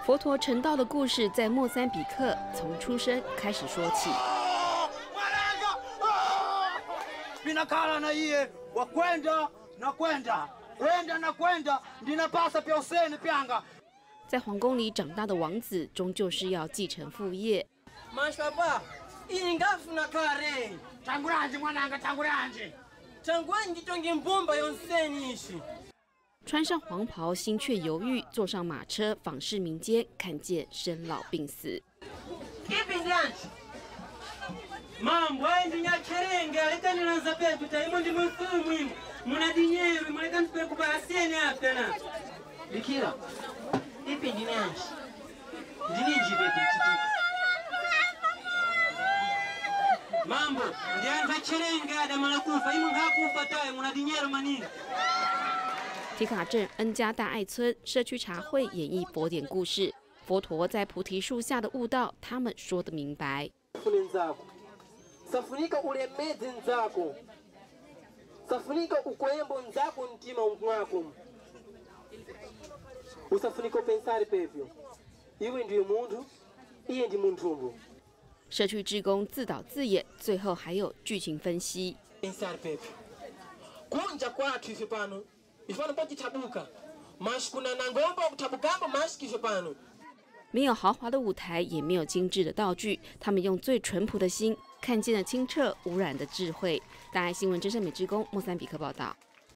佛陀成道的故事在莫桑比克从出生开始说起。 Vinakala na iye wakwenda na kwenda ndinapasa pia useni pyanga。 在皇宫里长大的王子，终究是要继承父业。 Mashaba, ingafuna kare. Tanguranji mwananga tanguranji. Tanguranji tonge mbomba yonseni ishi。 穿上黄袍，心却犹豫，坐上马车，访视民间，看见生老病死。 Mambo ndinyacherenga lekaniraza petu taimo ndi mfumu muna dinheiro muleka ntipekupa asene apena Bikira ipi ndinyanji ndininji petu chitika Mambo ndianza cherenga da malakufa imo ngakufa tayo muna dinheiro manini。 提卡镇恩加大爱村社区茶会演绎佛典故事，佛陀在菩提树下的悟道，他们说得明白。 Safunika ulemezi nzako, safunika ukwembo nzako mtima mwako, usafunika pensar pevyo, iwe ndiye muntu, iye ndi muntumbu。 社区志工自导自演，最后还有剧情分析。 Pensar pevyo, kunja kwathu ife pano, ifano pachitabuka, mashi kuna nangomba kutabukamba mashi kife pano。 没有豪华的舞台，也没有精致的道具，他们用最淳朴的心，看见了清澈无染的智慧。大爱新闻真善美志工莫桑比克报道。